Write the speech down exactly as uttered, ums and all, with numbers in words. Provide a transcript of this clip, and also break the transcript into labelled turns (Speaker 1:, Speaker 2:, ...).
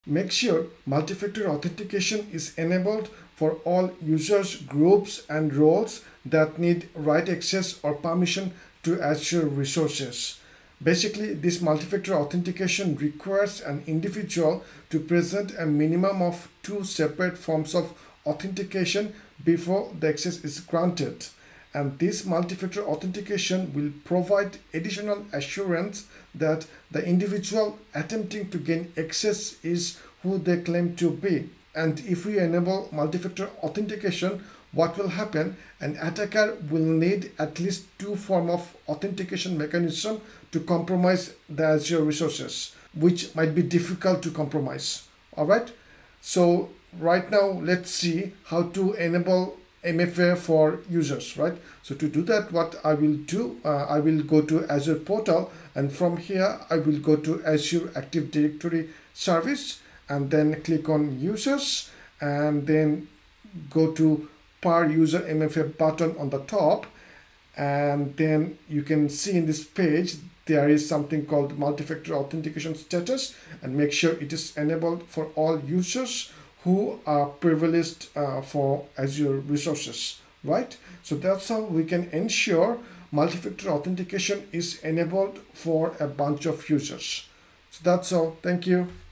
Speaker 1: Make sure multi-factor authentication is enabled for all users, groups, and roles that need write access or permission to Azure resources. Basically, this multi-factor authentication requires an individual to present a minimum of two separate forms of authentication before the access is granted. And this multi-factor authentication will provide additional assurance that the individual attempting to gain access is who they claim to be. And if we enable multi-factor authentication, what will happen? An attacker will need at least two form of authentication mechanism to compromise the Azure resources, which might be difficult to compromise. All right. So right now, let's see how to enable M F A for users, right? So to do that, what I will do, uh, I will go to Azure portal, and from here I will go to Azure Active Directory service, and then click on users, and then go to per user M F A button on the top, and then you can see in this page there is something called multi-factor authentication status, and make sure it is enabled for all users who are privileged uh, for Azure resources, right? So that's how we can ensure multi-factor authentication is enabled for a bunch of users. So that's all. Thank you.